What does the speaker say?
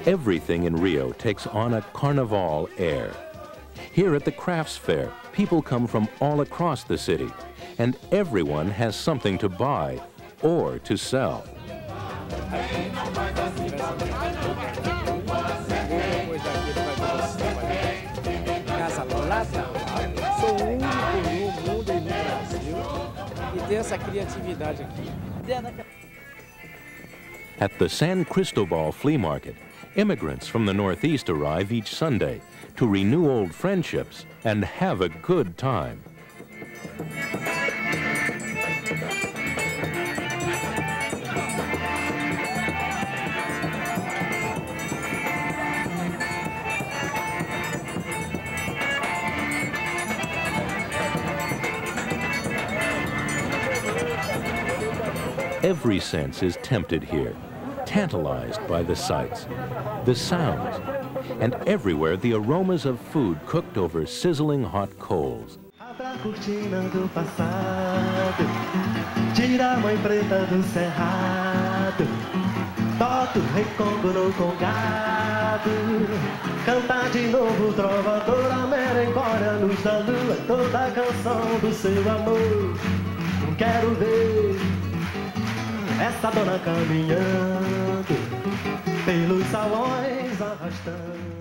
Everything in Rio takes on a carnival air. Here at the crafts fair, people come from all across the city, and everyone has something to buy or to sell. Sou o único no mundo e no Brasil que tem essa criatividade aqui. At the San Cristobal flea market, immigrants from the Northeast arrive each Sunday to renew old friendships and have a good time. Every sense is tempted here, tantalized by the sights, the sounds, and everywhere the aromas of food cooked over sizzling hot coals. Cantar de novo, trovador, a merencória, a luz da lua, toda a canção do seu amor. Quero ver essa dona caminhando pelos salões arrastando.